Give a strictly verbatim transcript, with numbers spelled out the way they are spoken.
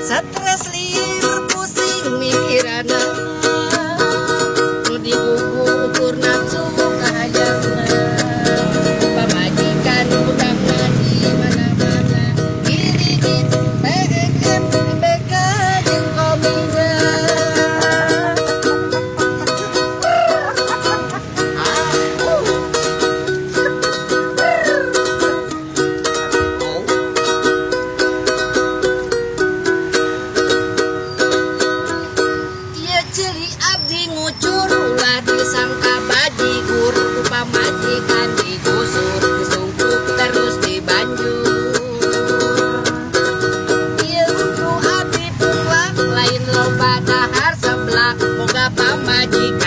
stres liur pusing mikirana nu dibuku ukur nafsu kahayangna pamajikan udangna di mana-mana iri di P N M B K jeung komina cili abdi ngucur ulah disangka bajigur rupa majikan digusur disungkuk terus dibanjur ieu ku abdi punglah lain loba dahar seblak boga pamajikan